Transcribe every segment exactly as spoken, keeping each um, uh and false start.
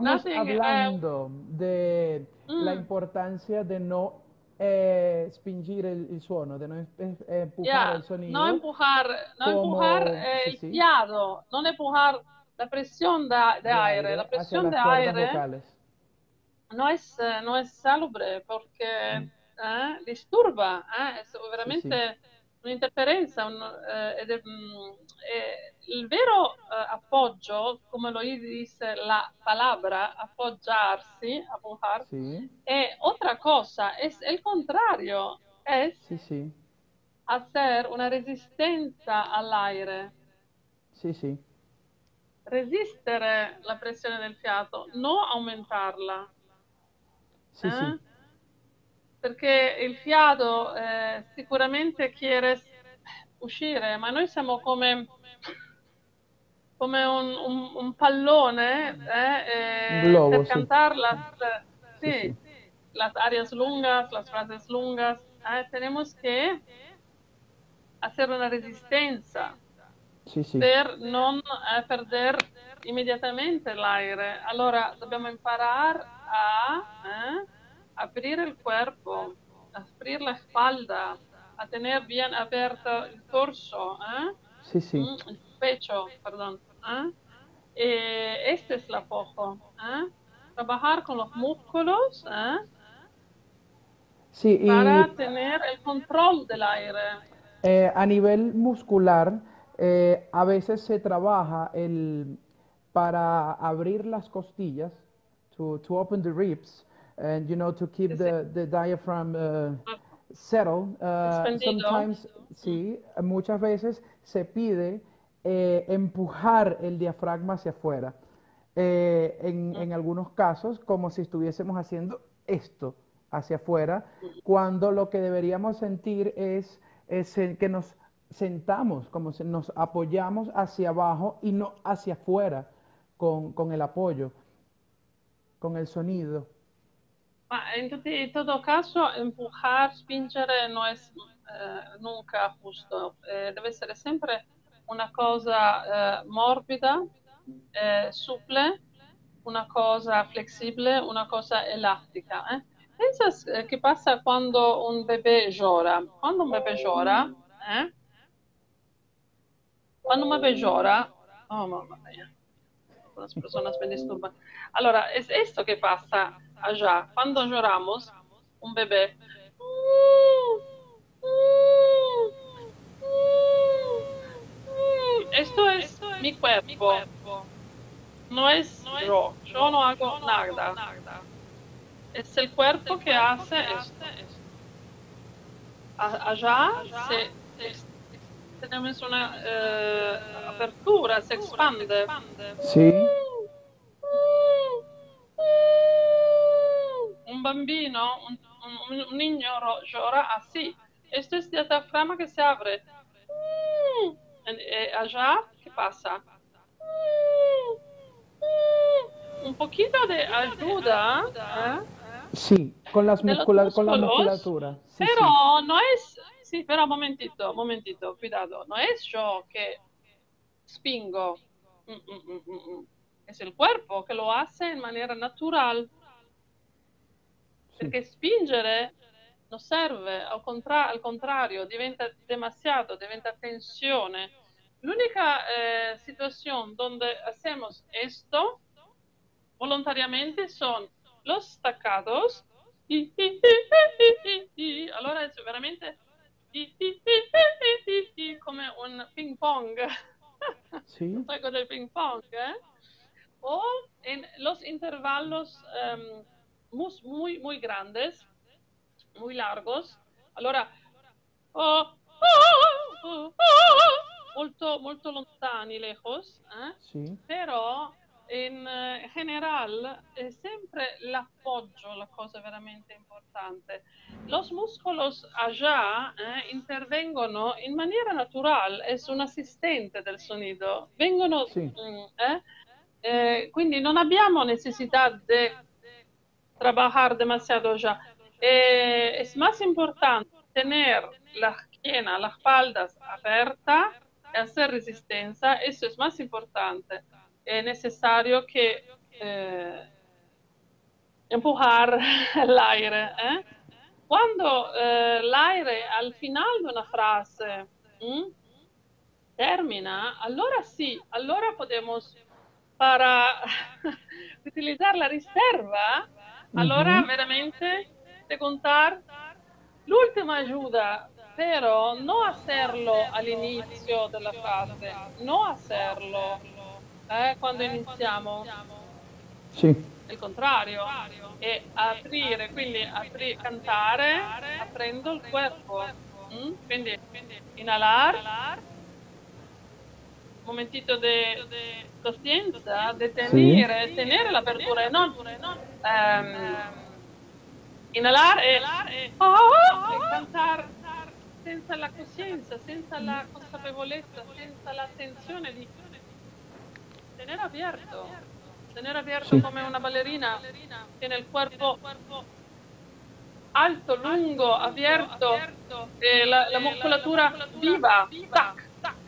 estábamos nothing. Uh, hablando de la mm, importancia de no eh, spingere el, il suono, de no es- es- empujar yeah, el no sonido empujar, no empujar como, eh, sí, el sí, fiado, no empujar la presión de, de de aire. La aire hacia presión las de cuerdas aire vocales. no es, eh, no es salubre Mm, perché eh, disturba, eh, è sí, sí, veramente un'interferenza. Un, eh, ed è, mm, è- il vero eh, appoggio, come lo dice la palabra, appoggiarsi, apoyar, sí, è otra cosa, es el contrario, es sí, sí, hacer una resistenza all'aire, sí, sí, resistere la pressione del fiato, non aumentarla. sí, sí, Eh? Perché il fiato eh, sicuramente quiere uscire, ma noi siamo come, come un, un- un pallone un eh, eh, globo, per sí, cantar las, sí, sí, sí, las áreas lungas, las frases lungas. Eh, tenemos que hacer una resistencia sí, sí, per non eh, perder immediatamente l'aire. Allora dobbiamo imparare a eh, aprire il corpo, abrir la espalda, a tener bien abierto il torso, eh? sí, sí, Mm, el pecho, perdón. ¿Eh? Eh, este es el apoyo. ¿Eh? Trabajar con los músculos ¿eh? sí, para y tener el control del aire. Eh, a nivel muscular, eh, a veces se trabaja el, para abrir las costillas, to, to open the ribs, and you know, to keep Sí, sí. the, the diaphragm uh, settled. Uh, Expendido. sometimes, Mm. sí, muchas veces se pide eh, empujar el diafragma hacia afuera. Eh, en, Mm, en algunos casos, como si estuviésemos haciendo esto hacia afuera, mm. cuando lo que deberíamos sentir es es el que nos sentamos, como si nos apoyamos hacia abajo y no hacia afuera con, con el apoyo, con el sonido. Ma in, tutti- in todo caso, empujar, spingere non è eh, nunca giusto. Eh, deve essere sempre una cosa eh, morbida, eh, supple, una cosa flessibile, una cosa elastica. Eh. Pensa eh, che passa quando un bebè llora. Quando un bebè llora, eh, quando un bebè llora, oh mamma mia, las personas me disturban. Allora, es esto que pasa allá. Cuando lloramos, un bebé. Esto es mi cuerpo, no es yo. Yo no hago nada. Es el cuerpo que hace esto. A- Allá se, es- tenemos una eh, apertura, se expande. Sí, Un bambino, un, un- un niño ro- llora así. Esto es diafragma que se abre. En- eh, allá, ¿qué pasa? Un poquito de ayuda, ¿eh? sí, con, las De los muscula- con la músculos, musculatura, sí, sí, pero no es, sí, pero un momentito, un momentito, cuidado, no es yo que spingo. Mm, mm, mm, mm, mm. Es el cuerpo que lo hace en manera natural, sí, perché spingere non serve, al, contra- al contrario, diventa demasiado, diventa tensione. L'unica eh, situación donde hacemos esto voluntariamente son los staccatos. Allora es veramente come un ping pong, un sí, juego del ping pong, ¿eh? O en los intervalos um, mus- muy, muy grandes, muy largos. Allora, oh, oh, oh, oh, molto, molto lontani, lejos, eh? sí, Però in eh, general è sempre l'appoggio la cosa veramente importante. Los músculos allá eh, intervengono in maniera natural, es un assistente del sonido, vengono, sí, mm, eh? Eh, quindi non abbiamo necessità di trabajar demasiado ya. Eh, es más importante tener la esquina, las espaldas abierta y hacer resistencia. Eso es más importante. Es necesario que eh, empujar el aire. ¿Eh? Cuando eh, el aire al final de una frase ¿m? termina, allora sì, allora podemos para utilizzare la riserva, allora Ujú. veramente de contar l'ultima ayuda, pero no hacerlo all'inizio della frase, no hacerlo eh, quando iniziamo, Sí, il contrario, e aprire, quindi apri- cantare aprendo il corpo, mm? Quindi inhalar, momentito de coscienza, de sí, tenere, tenere l'apertura e non ehm, inhalar e, ah, e cantare senza la coscienza, senza la consapevolezza, senza l'attenzione di tenere abierto, tenere abierto sí, come una ballerina, tiene il corpo alto, lungo, abierto, e la, la muscolatura viva, tac.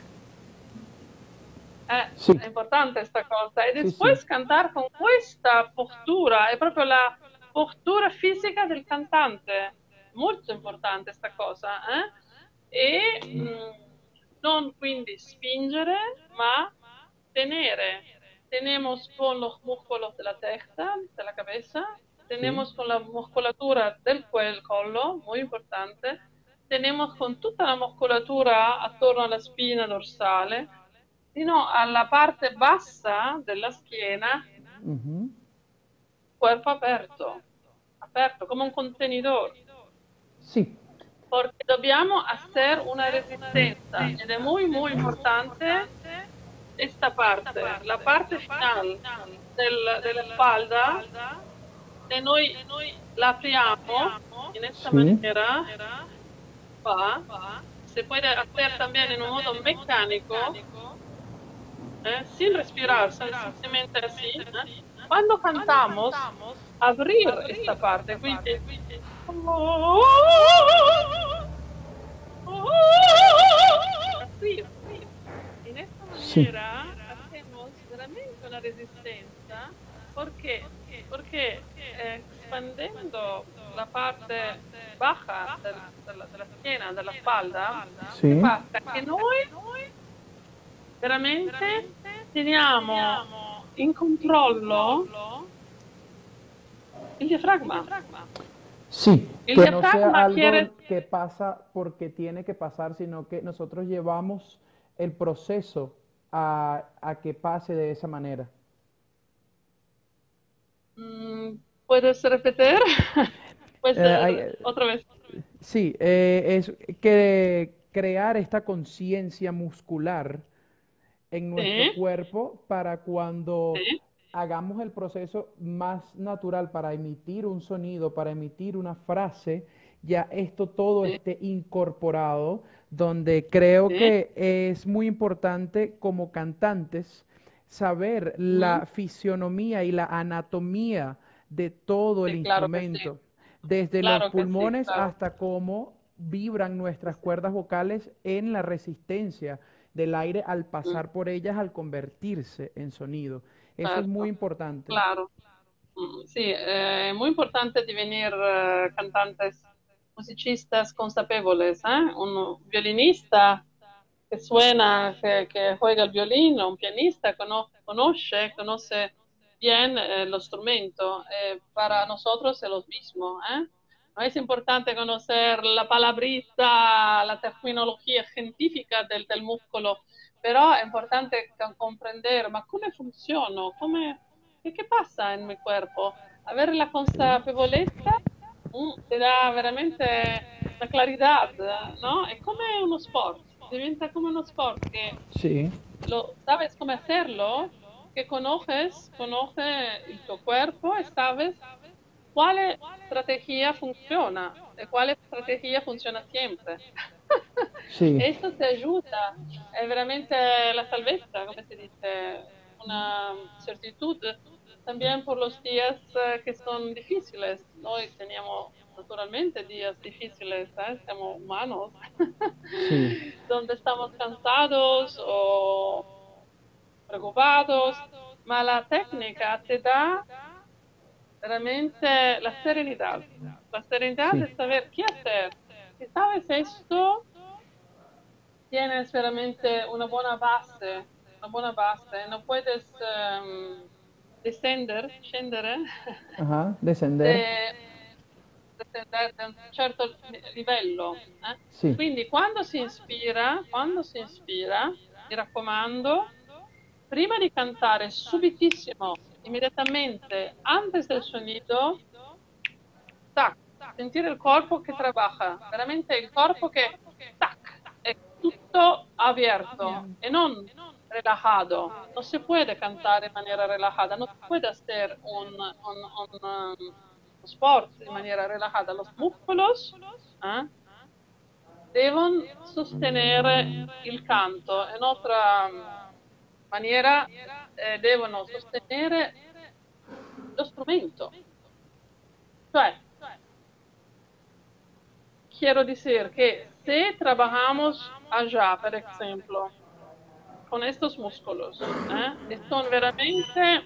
Eh, sí, è importante questa cosa. E sí, sí, después cantar con questa postura, è proprio la postura fisica del cantante. Molto importante questa cosa. Eh? E mh, non quindi spingere, ma tenere. Tenemos con los músculos de la testa, de la cabeza, sí, tenemos con la musculatura del cuello, collo, muy importante, tenemos con tutta la muscolatura attorno alla spina dorsale, fino alla parte bassa della schiena, ujú, cuerpo aperto, aperto come un contenitore, sí, porque dobbiamo hacer una resistencia ed è muy, muy importante esta parte, la parte final del- della spalda, se noi la apriamo in questa sí, maniera, qua, se puede hacer también en un modo mecánico, eh, sin respirar, sencillamente así, ¿eh? Cuando cantamos, abrir esta parte, quindi abrir. In esta sí, maniera hacemos veramente una resistencia porque, porque eh, expandendo la parte baja del- della, della schiena, della spalda, che sí, passa? Che noi veramente teniamo in controllo il diafragma. sí, Il que no sea diafragma algo quiere, que pasa porque tiene que pasar, sino que nosotros llevamos el proceso a, a que pase de esa manera. mm, ¿puedes repetir? Puede Eh, hay- ser otra vez. sí, eh, es que crear esta conciencia muscular en nuestro Sí, cuerpo para cuando sí, hagamos el proceso más natural para emitir un sonido, para emitir una frase, ya esto todo sí, esté incorporado, donde creo sí. que es muy importante como cantantes saber Mm, la fisionomía y la anatomía de todo el sí, claro que sí, instrumento, desde los claro que sí, pulmones claro. hasta cómo vibran Sí, nuestras sí. cuerdas vocales en la resistencia del aire al Mm, pasar por ellas, al convertirse en sonido. Eso es muy certo, importante. claro. Mm, sì, eh, è muy importante divenir eh, cantantes, musicistas consapevoles, ¿eh? Un violinista que suena, que, que juega el violín, un pianista cono- conoce, conoce bien eh, lo strumento. Eh, para nosotros es lo mismo, ¿eh? No es importante conocer la palabrita, la terminología científica del, del músculo, però è importante co- comprendere, ma come funziona, come, che, che passa nel mio corpo? Avere la consapevolezza mm, ti dà veramente una claridad, ¿no? È come uno sport, diventa come uno sport che Sí, lo sabes cómo hacerlo, que conoces, conoce il tuo cuerpo e sabes quale estrategia funziona e quale estrategia funziona siempre. sí, Esto te ayuda, è veramente la salvezza, come si dice, una certitud también por los días eh, que son difíciles. Noi teniamo naturalmente días difíciles, ¿eh? Siamo humanos, sí, donde estamos cansados o preocupados, ma la técnica te da realmente la serenidad. La serenidad Sí, de saber qué hacer. Si sabes esto, tienes veramente una buena base, una buena base. No puedes ehm, descender, scendere, ajá, descender. de, descender da un certo livello. Eh? Sí, Quindi quando si ispira, quando si ispira, mi raccomando, prima di cantare subitissimo, immediatamente, antes del sonido, tac, sentire il corpo che trabaja, veramente il corpo che, tac, è tutto abierto e non relajado. No se puede cantar en manera relajada, no se puede hacer un, un, un, um, sport in maniera relajada. Los músculos eh, devono sostenere il canto, in otra um, maniera eh, devono sostenere lo strumento. Cioè, quiero decir que si trabajamos allá, por ejemplo, con estos músculos, ¿eh? E son veramente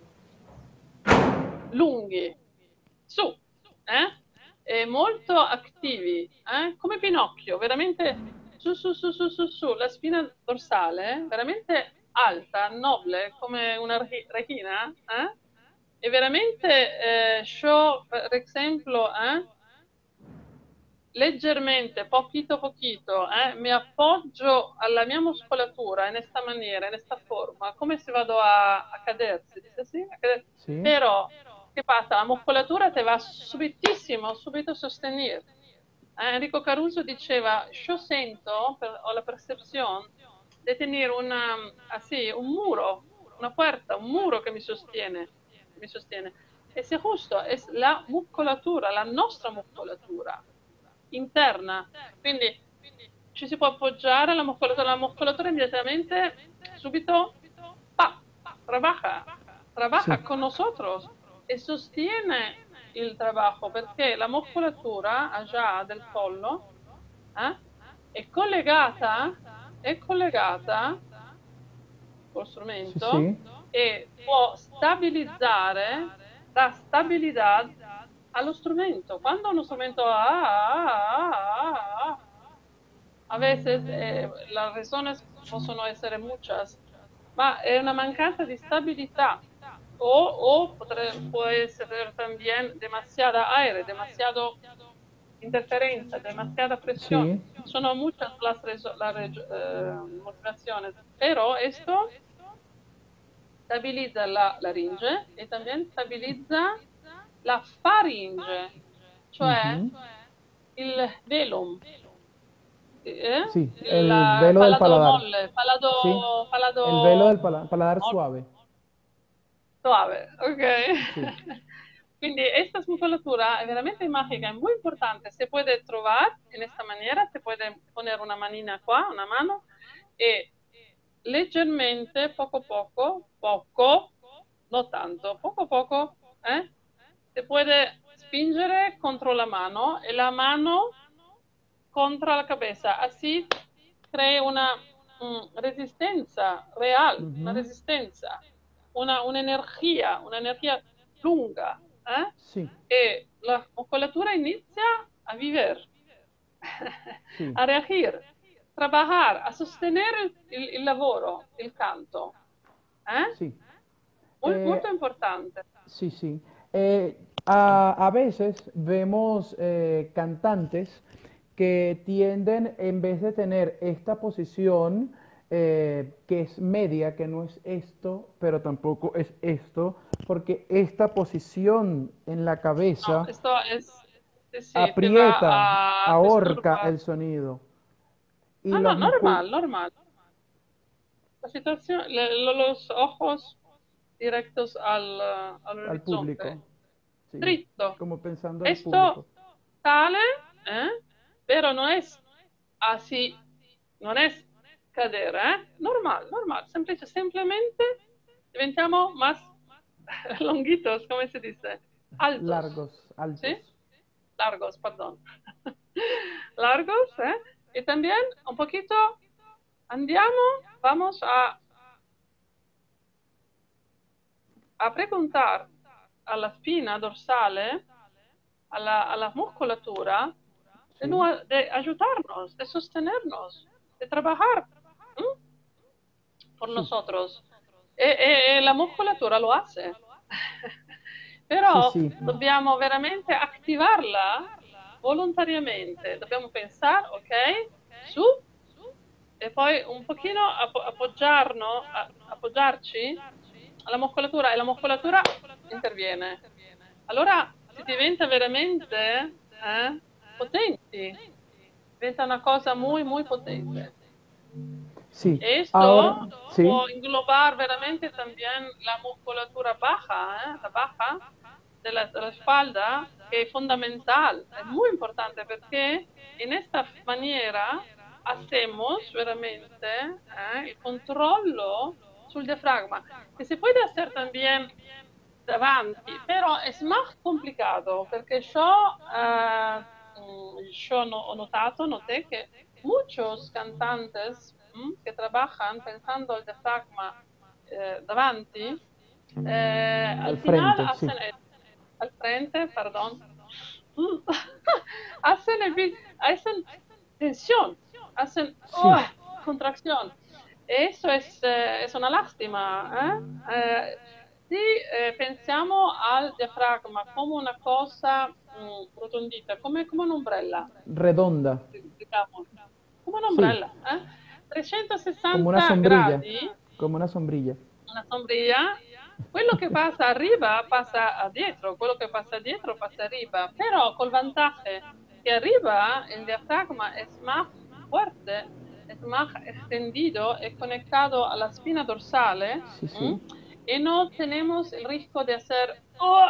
lunghi, su, eh? E molto attivi, eh? Come Pinocchio, veramente su, su, su, su, su, su, la spina dorsale, eh? Veramente alta, nobile, come una rechi- rechina, eh? E veramente, eh, show, per esempio, eh? Leggermente, poquito poquito, eh, mi appoggio alla mia muscolatura in questa maniera, in questa forma, come se vado a, a cadere, si dice sì? A cader- sí, Però, che passa? La muscolatura te va subitissimo, subito a sostenere. Eh, Enrico Caruso diceva, io sento, per- ho la percezione di tenere una, ah, sì, un muro, una puerta, un muro che mi sostiene, mi sostiene. E se giusto, è la muscolatura, la nostra muscolatura interna. Quindi ci si può appoggiare alla muscolatura, la muscolatura immediatamente, subito, pa, trabaja, sí, trabaja con nosotros e sostiene il trabajo perché la muscolatura già del collo eh, è collegata, è collegata col sí, strumento sí, e può stabilizzare la stabilità allo strumento. Quando uno strumento ah, ah, ah, ah, ah, a veces eh, las razones possono essere muchas, ma è una mancanza di stabilità o, o potre- può essere también demasiada aire, demasiado interferencia, demasiada presión. sí, Sono muchas las reso- la reg- eh, motivaciones, pero esto stabilizza la laringe e también stabilizza la faringe, cioè ujú, il velum, eh? sí, il el velo del palato paladar, molle, sí, palato, el velo palato del pala- paladar molle, suave, suave, ok? sí, Quindi esta musculatura è veramente mágica, è muy importante. Se puede trovar en esta manera, se puede poner una manina qua, una mano, e leggermente, poco poco, poco, no tanto, poco poco, eh, se puede spingere contro la mano e la mano contra la cabeza. Así crea una mm, resistencia real, una ujú, resistencia, una, un'energia, un'energia lunga. ¿Eh? sí, E la muscolatura inizia a vivere, sí, a reagire, trabajar, a sostenere il, il lavoro, il canto. ¿Eh? sí. Muy, Eh, molto importante. Sí, sí. Eh, a, a veces vemos eh, cantantes que tienden, en vez de tener esta posición, eh, que es media, que no es esto, pero tampoco es esto, porque esta posición en la No, cabeza esto es, sí, sí, te aprieta, va a ahorca disturbar. el sonido. Y Ah, no, los músculos normal, normal. La situación, le- lo- los ojos directos al, eh, al al horizonte. público, sí, Dritto. como pensando al Esto público. sale, ¿eh? Pero no es así, non è cadere, eh? Normal, normal, semplice, simplemente diventiamo más longuitos, come si dice? Altos, Largos, altos. ¿sí? Largos, perdón. Largos, ¿eh? Y también un poquito andiamo, vamos a a preguntar a la spina dorsale, a la, a la musculatura, de, Sí, no- de ayudarnos, de sostenernos, de trabajar ¿m? por sí, nosotros. E, e- e la muscolatura lo hace. sí, Però sí, dobbiamo veramente attivarla volontariamente. Dobbiamo pensare, ok, su, e poi un pochino appo- appoggiarno- a- appoggiarci alla muscolatura e la muscolatura interviene. Allora si diventa veramente eh, potenti, diventa una cosa muy, muy potente. sí. Ahora, Esto sí, può englobar veramente también la musculatura baja, ¿eh? La baja de la, de la espalda, que es fundamental, es muy importante porque en esta maniera hacemos veramente ¿eh? il controllo sul diafragma, che si può hacer también davanti, però è más complicato perché yo, eh, mm, yo no- ho notato, noté que muchos cantantes mm, que trabajan pensando el diafragma eh, davanti, eh, al al final frente, sí, hacen el- al frente, perdón, hacen, el bi- hacen tensión, hacen sí, oh, contracción. Eso es, eh, es una lástima. ¿eh? Eh, si eh, pensiamo al diafragma come una cosa mm, rotondita, come, come un'ombrella, redonda, diciamo, come sí, un'ombrella, eh? como una trecentosessanta sombrilla, gradi, como una sombrilla. una sombrilla, quello che passa arriba passa a dietro, quello che passa dietro passa arriba, però col vantaggio che arriba il diafragma è más fuerte, es más extendido, es conectado a la espina dorsale Sí, ¿m? sí, Y no tenemos el riesgo de hacer oh,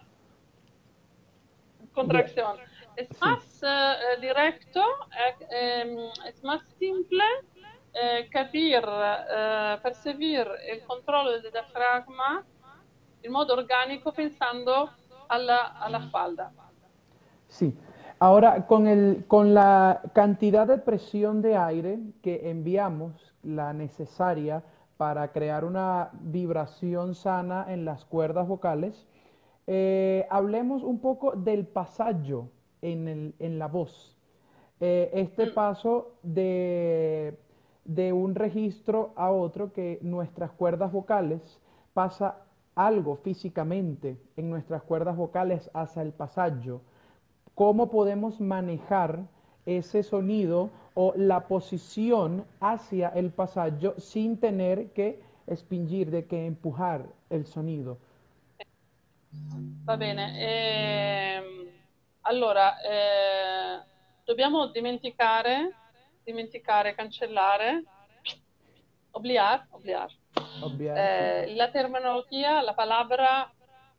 de, contracción. Es sí. más eh, directo, eh, eh, es más simple eh, capir, eh, percibir el controllo del diafragma in modo organico pensando alla, alla spalda. Sí. Ahora, con el, con la cantidad de presión de aire que enviamos, la necesaria para crear una vibración sana en las cuerdas vocales, eh, hablemos un poco del pasaggio en el- en la voz. Eh, este Mm. paso de, de un registro a otro, que nuestras cuerdas vocales pasa algo físicamente en nuestras cuerdas vocales hacia el pasaggio. ¿Cómo podemos manejar ese sonido o la posición hacia el pasaggio sin tener que spingir, de que empujar el sonido? Va bene. Ehm, allora, eh, dobbiamo dimenticare, dimenticare, cancellare, obliar, obliar. Obviar, sí. Eh, la terminologia, la palabra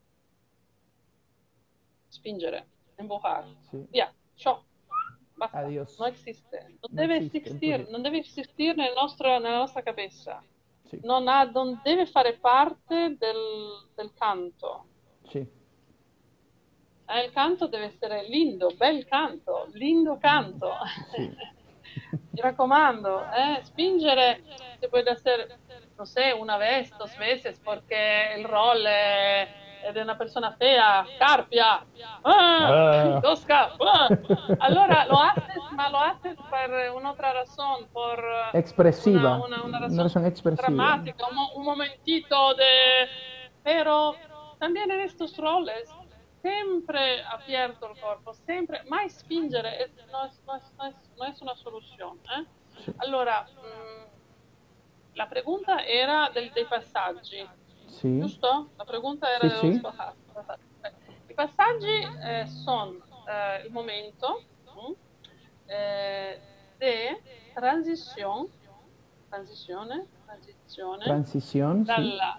spingere, empujar. Sí. Via, ciò, basta, non Adiós. existe. Non No deve existe, existir, empuje. non deve existire nel nostro- nella nostra cabeza. Sí, Non, ha- non deve fare parte del, del canto. sí, Eh, il canto deve essere lindo, bel canto, lindo canto. sí. Mi raccomando, eh, spingere se puede hacer, no sé, una vez, dos veces, porque el rol è, è di una persona fea, carpia, ah, Ah. tosca, ah. Allora lo haces, ma lo haces per un'altra razón, por una, Expresiva, una, una una razón razón expresiva. dramática, un, mo- un momentito de... Pero también en estos roles sempre abierto il corpo, sempre, mai spingere è, non, è, non, è, non, è, non è una soluzione. Eh? Sí, Allora, mh, la pregunta era del, dei passaggi, sí, giusto? La pregunta era sí, dello sí, spazio. I passaggi eh, sono eh, il momento mh, eh, de transizione, transizione, transizione transición, sí. dalla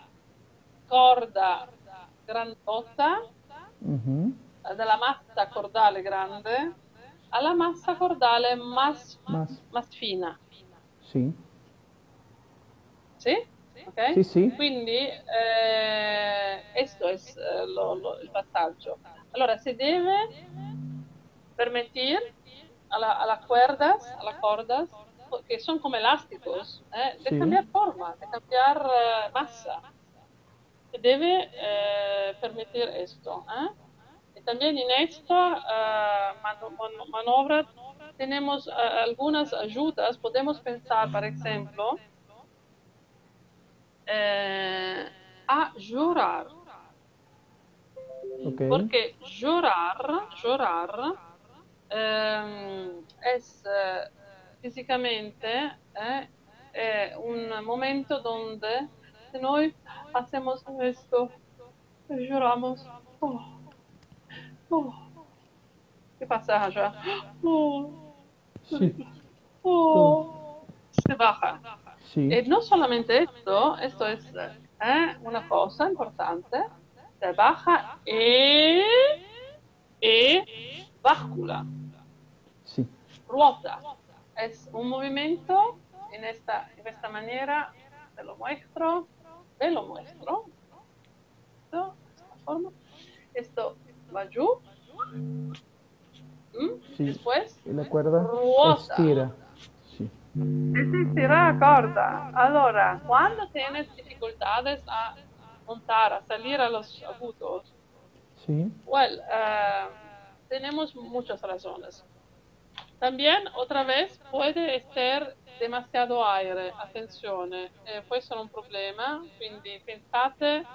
corda grandotta Ujú. dalla massa cordale grande alla massa cordale más, Más, más fina, sí, ¿sí? sí, Ok? sí, Quindi eh, questo è eh, lo- lo- il passaggio. Allora, si deve permitir a, la- a las cuerdas, a las cordas, que son como elásticos, eh, de sí, cambiar forma, de cambiar eh, masa. debe eh, permitir esto. ¿eh? Y también en esta eh, mano- mano- maniobra tenemos eh, algunas ayudas. Podemos pensar, por ejemplo, eh, a llorar. Ok, Porque llorar, llorar ehm, es eh, físicamente eh, è un momento donde si noi hacemos esto, lloramos, oh, oh, ¿qué pasa allá? Oh, sí, todo. oh, se baja. Sí, E no solamente esto, esto es eh, una cosa importante, se baja e, e báscula. sí, Ruota. Es un movimiento en esta, en esta manera, te lo muestro, te lo muestro, esto, de esta forma. Esto va giù, ¿m? sí. Después Y la cuerda ruota. estira. Sí, Es estirar la corda. Allora, cuando tienes dificultades a montar, a salir a los agudos, sí, well, eh, tenemos muchas razones. También, otra vez, puede estar demasiado aire, attenzione, eh, può essere un problema, quindi pensate,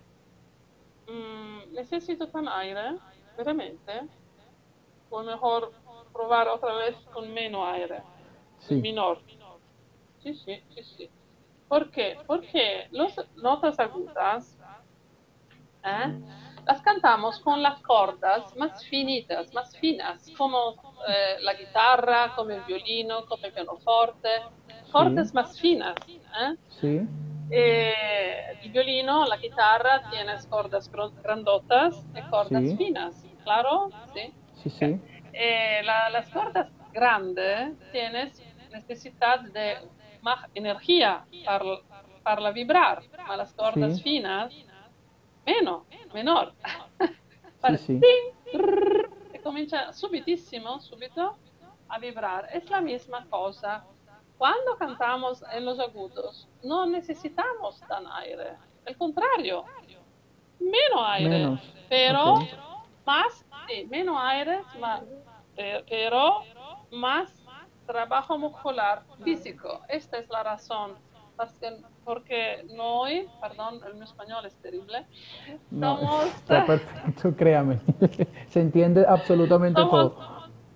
mm, necesito tan aire, veramente, o mejor probar otra vez con menos aire, sí. menor. Sí, sí, sí, sí. ¿Por qué? Porque las notas agudas ¿eh? Las cantamos con las cordas más finitas, más finas, como eh, la guitarra, como el violino, como el pianoforte, Sí, cordas más finas. ¿eh? sí, Eh, el violino, la guitarra, tienes cordas gro- grandotas y cordas sí, finas, ¿claro? Sí. sí, Ok. sí, Eh, la- las cordas grandes tienes necesidad de más energía para, para vibrar, ma las cordas sí, finas meno, menor. sí, Vale, sí. ting, trrr, e comincia subitissimo, subito a vibrar. Es la misma cosa. Cuando cantamos en los agudos, no necesitamos tan aire. Al contrario, menos aire, Menos. Ok. pero más, sí, menos aire, ma- pe- pero más trabajo muscular físico. Esta es la razón. Parce- Porque noi, perdón, el mío español es terrible, No, somos, está perfecto, créame. Se entiende absolutamente somos, todo.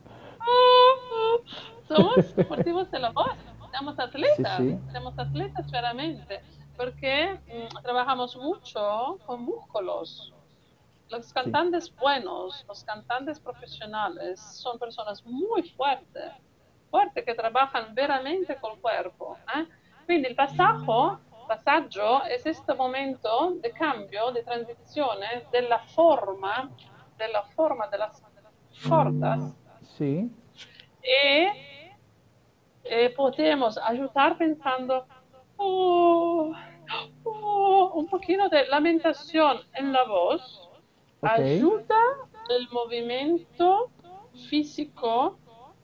somos deportivos de la voz, somos Sí, atletas, sí, somos atletas veramente, porque mm, trabajamos mucho con músculos. Los sí, cantantes buenos, los cantantes profesionales, son personas muy fuertes, fuertes que trabajan veramente col cuerpo. ¿eh? Quindi il passaggio, passaggio è questo momento di cambio, di transizione della forma, della forma delle cordas sí, e, e podemos ayudar pensando oh, oh, un poquito de lamentación en la voz, ok, ayuda el movimiento físico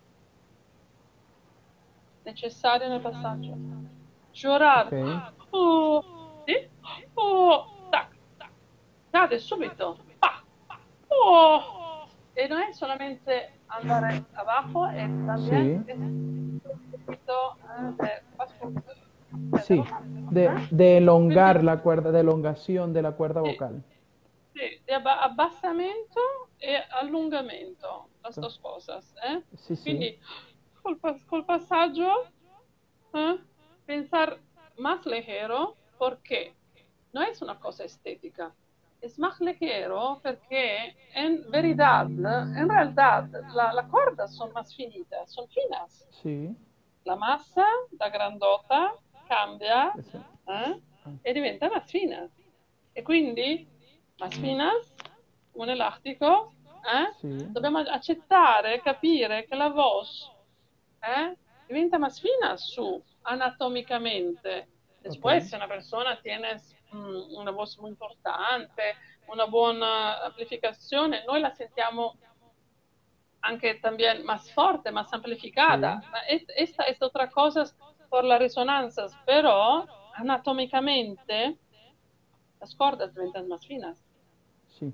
necesario nel passaggio. ok, Llorar, oh, sì? Oh, tac, cade subito, pa, oh. E non è solamente andare abajo, è también sí, es un poquito eh, de, sí. De, ¿eh? de Quindi elongar la cuerda, de elongación de la cuerda sì, vocal. sì, di abba- abbassamento e allungamento, las dos cosas. ¿eh? Sí, sí, Quindi col, pas- col passaggio ¿eh? pensar más ligero porque no es una cosa estética. Es más ligero porque en veridad, en realidad, la, la cordas son más finitas, son finas. sí. La massa da grandota cambia Ese- eh? ah, e diventa más fina. E quindi más finas, un elastico, eh? sí, Dobbiamo accettare, capire che la voce eh, diventa más fina su anatómicamente. ok, Después, si una persona tiene mm, una voz muy importante, una buona amplificazione, noi la sentiamo anche también más fuerte, más sí, amplificada. Esta es otra cosa por las resonancias, pero anatómicamente las cuerdas diventano más finas. Sì,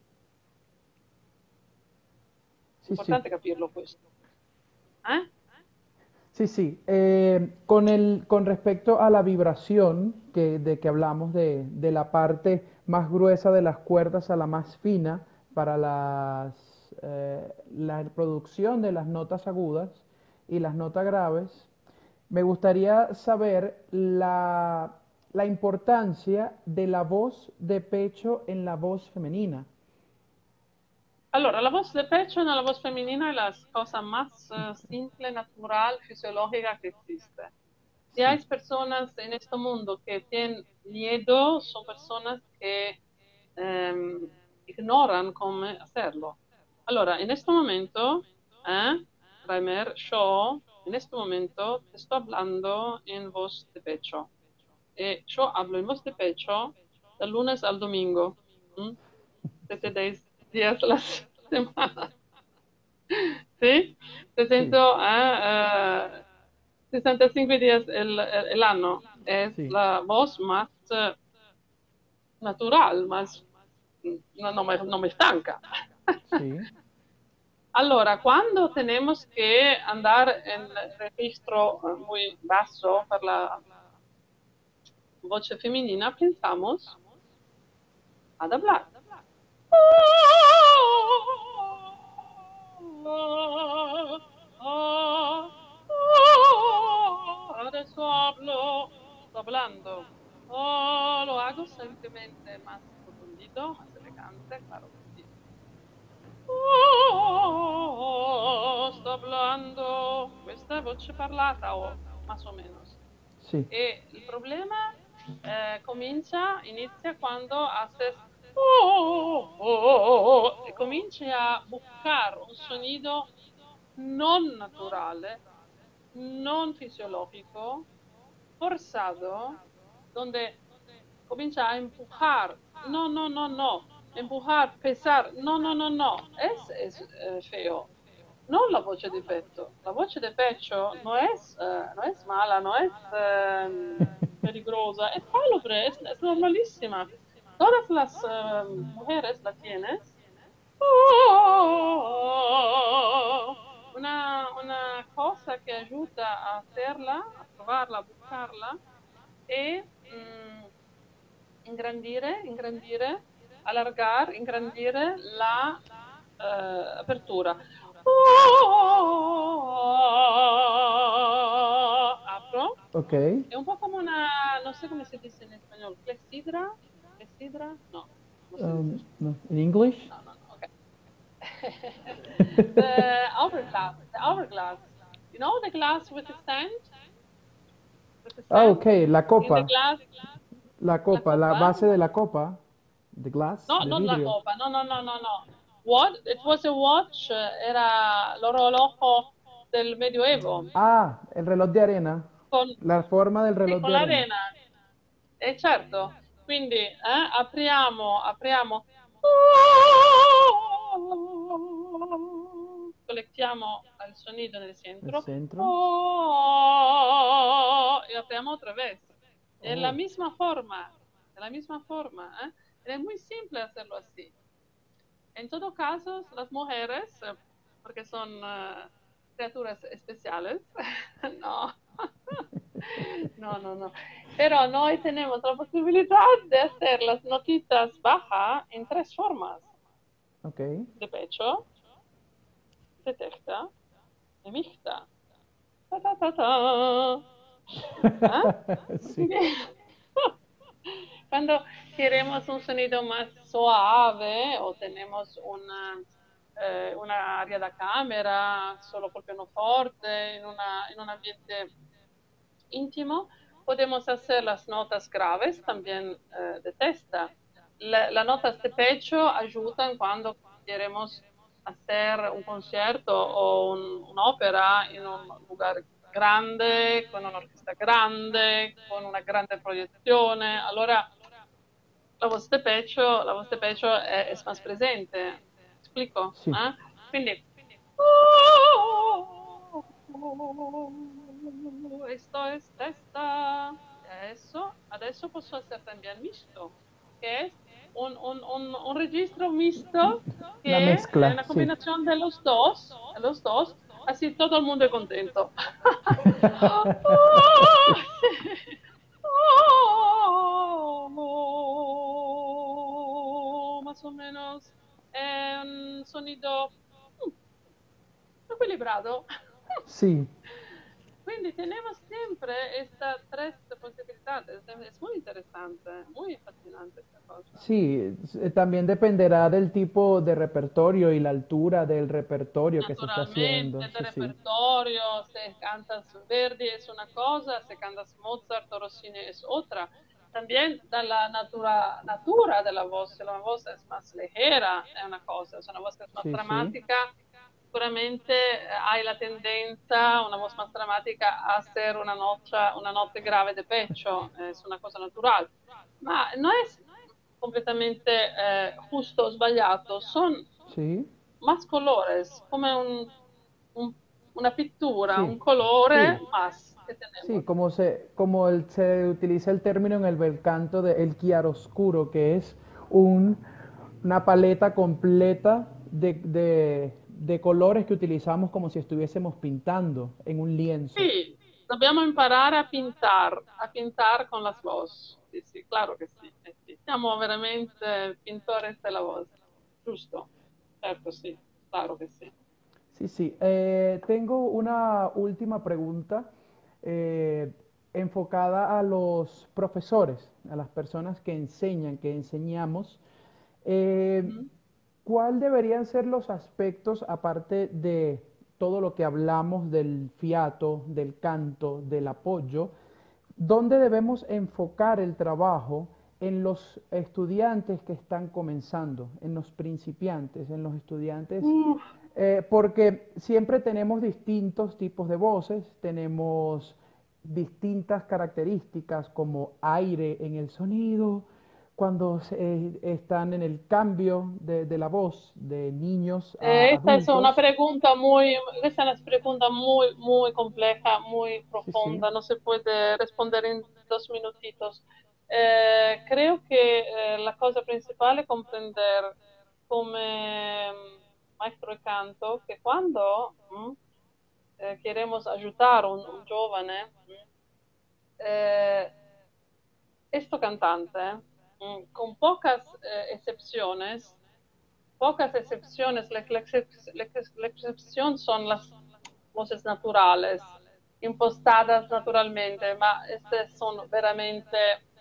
sì, sì. Importante capirlo questo. ¿Eh? Sí, sí. Eh, con el, con respecto a la vibración que, de que hablamos de, de la parte más gruesa de las cuerdas a la más fina para las, eh, la producción de las notas agudas y las notas graves, me gustaría saber la, la importancia de la voz de pecho en la voz femenina. Allora, la voz de pecho nella voz femenina è la cosa más eh, simple, natural, fisiológica que existe. Si Sí, hay personas en este mundo que tienen miedo, son personas que ehm, ignoran cómo hacerlo. Allora, en este momento, eh, Reimer, yo, en este momento te estoy hablando en voz de pecho. Eh, yo hablo en voz de pecho del lunes al domingo. ¿M? Siete days- días a la semana. ¿Sí? sí, trescientos eh, sesenta y cinco días el, el- el año. Es sí, la voz más eh, natural, más, no, no me, no me estanca. sí, Allora, quando tenemos que andar en registro eh, muy basso per la voce femminina, pensamos ad hablar. Adesso hablo, sto hablando. Oh, lo hago simplemente más profundido, más elegante, claro que sí. Oh, sto hablando. Questa è voce parlata o más o menos. sí. E il problema eh, comincia, inizia quando haces oh, oh, oh, oh, e cominci a buscar un sonido non naturale, non fisiológico, forzado, donde comincia a empujar. No, no, no, no. Empujar, pesar. No, no, no, no. Es, es eh, feo. No la voce de pecho. La voce de pecho no es, eh, no es mala, no es eh, peligrosa. Es salubre, es, es normalísima. Todas las eh, mujeres la tienes. Una, una cosa que ayuda a hacerla, a provarla, a buscarla, è mm, ingrandire, ingrandire, allargar, ingrandire la eh, apertura. Apro. Ok. È un po' come una, non so come si dice in spagnolo, clessidra? Clessidra? No, non si dice Um, così. no, in English? No, no, no, ok. The hourglass, the hourglass. You know the glass with the sand? With the Ah, sand? ok, la In the copa. glass, La la copa, la copa? base de la copa. The glass, No, de non la vidrio. copa, no, no, no, no, no. What? It was a watch, era l'orologio del Medioevo, Ah, el reloj de arena. con, La forma del sì, reloj con de arena. l'arena. E certo, quindi eh, apriamo, apriamo, collectiamo il sonido nel El centro centro. e apriamo otra vez. Es la Oh, misma forma, es la misma forma, ¿eh? Es muy simple hacerlo así. En todo caso, las mujeres, eh, porque son eh, criaturas especiales, no, no, no, no. Pero noi tenemos la posibilidad de hacer las notitas bajas en tres formas: ok. de pecho, de testa y mixta. Ta, ta, ta, ta. ¿Ah? Sí. Cuando queremos un sonido más suave o tenemos una, eh, una área da camera solo col pianoforte, in, una, in un ambiente íntimo, podemos hacer las notas graves también eh, de testa. La- las notas de pecho ayudan cuando queremos hacer un concierto o un- un'opera in un lugar grande, con un'orchestra grande, con una grande proiezione. Allora la voz de pecho, la voz de pecho è, è más presente. ¿Explico? Sí. ¿Eh? Quindi esto es testa. Adesso, adesso posso hacer también mixto. que es un, un, un, un registro mixto Una que es mezcla, una sí. combinación de los dos, de los dos, así todo el mundo es contento. Más o menos è un sonido mm, equilibrado. Sí, Quindi tenemos siempre estas tres posibilidades. Es muy interesante, muy fascinante esta cosa. sí, eh, también dependerá del tipo de repertorio y la altura del repertorio que se está haciendo. Naturalmente, del Sí, sí, repertorio, se cantas Verdi es una cosa, se cantas Mozart o Rossini es otra. También da la natura, natura de la voz, si la voz es más ligera es una cosa, si una voz es más sí, sí, dramática, sicuramente eh, hay la tendencia, una voz más dramática, a ser una noche, una notte grave de pecho, es una cosa natural. Ma no es completamente eh, justo o sbagliato, son sí, más colores, come un, un- una pittura, sí, un colore sí, más que sí, tenemos. como se, como el- se utiliza el término en el bel canto de el chiaroscuro, que es un, una paleta completa de, de, de colores que utilizamos como si estuviésemos pintando en un lienzo. Sì, dobbiamo imparare a pintare, a pintare con la voz. Sì, sì, claro che sì, eh sì. Siamo veramente pintores della voz, giusto? Certo, sì, claro che sì. Sí, sí. Eh, tengo una última pregunta eh, enfocada a los profesores, a las personas que enseñan, que enseñamos. Eh, Mhm. ¿Cuál deberían ser los aspectos, aparte de todo lo que hablamos del fiato, del canto, del apoyo, dónde debemos enfocar el trabajo en los estudiantes que están comenzando, en los principiantes, en los estudiantes? Uh, Eh, porque siempre tenemos distintos tipos de voces, tenemos distintas características como aire en el sonido, cuando se- eh, están en el cambio de, de la voz de niños a eh, esta es una adultos. pregunta muy, esta es una pregunta muy, muy compleja, muy Sí, sí, profunda, no se puede responder en dos minutitos. Eh, creo que eh, la cosa principale è comprendere come mm, maestro di canto che quando mm, eh, queremos ayudar a un, un giovane, mm, eh, esto cantante, mm, con pocas eh, excepciones, pocas excepciones, la, la excep- la ex- la excepción son las voces naturales, impostadas naturalmente, ma estas son veramente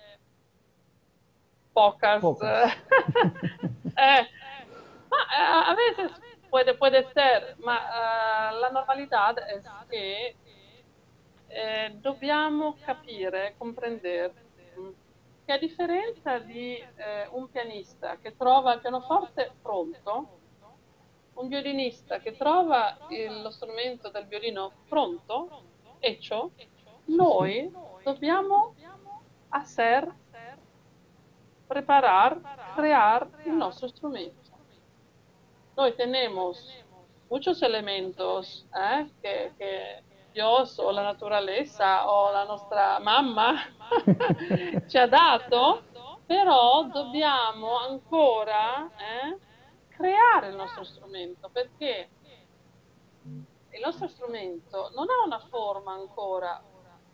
pocas. pocas. Eh, ma eh, a veces puede, puede ser, ma eh, la normalità è che eh, dobbiamo capire, comprendere mh, che a differenza di eh, un pianista che trova il pianoforte pronto, un violinista che trova il- lo strumento del violino pronto, hecho, Sí, sí. noi dobbiamo hacer, preparar, crear il nostro strumento. Noi tenemos muchos elementos eh, que, que Dios o la naturaleza o la nostra mamma ci ha dato, però dobbiamo ancora eh, creare il nostro strumento perché il nostro strumento non ha una forma ancora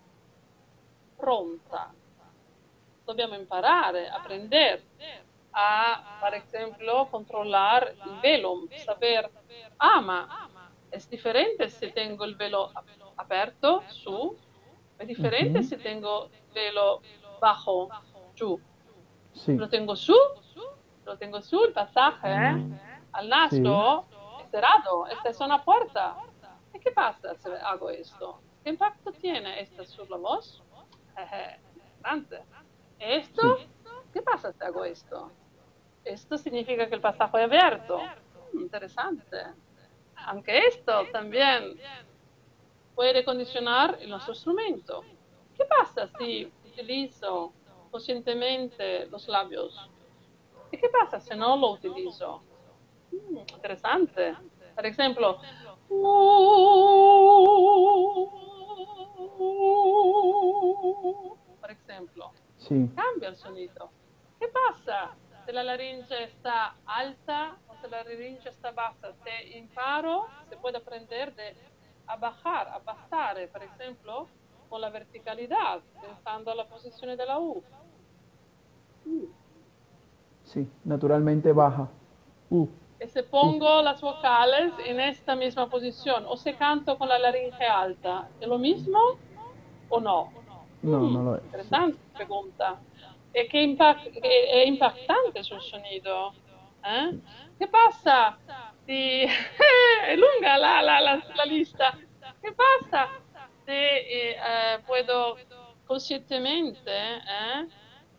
pronta. Dobbiamo imparare, aprender a, per esempio, controllare il velo, saber, ah, ma è differente se tengo il velo aperto su, è differente Ujú. se tengo il velo bajo, giù. Sí, Lo tengo su, lo tengo su, il passaje eh, al sí, naso è cerrado, esta es una puerta. ¿Y qué pasa si hago esto? ¿Qué impacto tiene esta sobre la voz? Jeje, interesante. ¿Esto? sí. ¿Qué pasa si hago esto? Esto significa que el pasaje es abierto. Mm, interesante. Aunque esto también puede condicionar el nuestro instrumento. ¿Qué pasa si utilizo conscientemente los labios? ¿Y qué pasa si no lo utilizo? Mm, interesante. Por ejemplo, por ejemplo, Sí, cambia el sonido. ¿Qué pasa si la laringe está alta o si la laringe está baja? Se imparo, se puede aprender de, a bajar, a bastare, por ejemplo, con la verticalidad, pensando en la posición de la U. Uh. Sí, naturalmente baja. Uh, E se uh. pongo las vocales en esta misma posición o se canto con la laringe alta, ¿es lo mismo o no? No, no Mm, lo es. Sí. interesante pregunta. E che impact- che è impactante sul sonido. ¿Eh? ¿Qué pasa? Si... è lunga la, la, la, la lista. ¿Qué pasa se eh, eh, puedo conscientemente eh,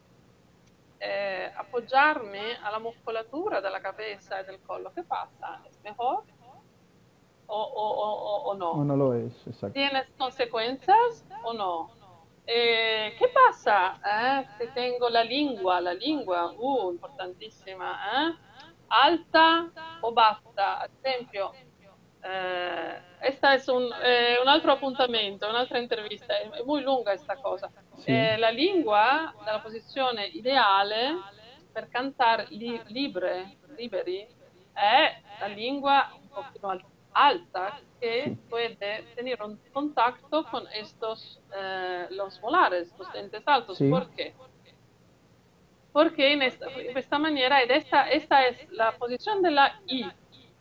eh, appoggiarmi alla muscolatura della cabeza e del collo? ¿Qué pasa? ¿Es mejor o, o, o, o O no? no lo es, exacto. ¿Tienes consecuencias o no? Eh, ¿qué pasa eh, si tengo la lingua? La lingua, uh, importantissima, eh? Alta o bassa? Ad esempio, eh, esta es un, eh, un altro appuntamento, un'altra intervista, è, è molto lunga questa cosa. Sí. Eh, la lingua, nella posizione ideale per cantare li- libre, liberi, è la lingua un pochino al- alta Sí. que puede tener un contacto con estos, eh, los molares, los dientes altos. Sí. ¿Por qué? Porque en esta, en esta manera, en esta, esta es la posición de la I.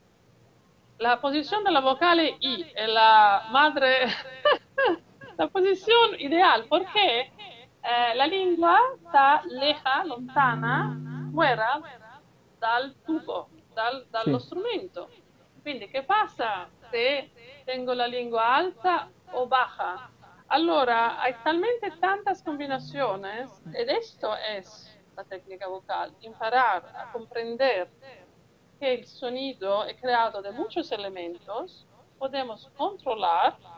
La posición de la vocal I es la madre, la posición ideal, porque eh, la lingua está leja, lontana, fuera dal tubo, dal, dallo Sí. strumento. Quindi che passa se tengo la lingua alta o baja? Allora, hay talmente tantas combinaciones, ed esto es la técnica vocal, imparar a comprender que el sonido es creado de muchos elementos, podemos controlar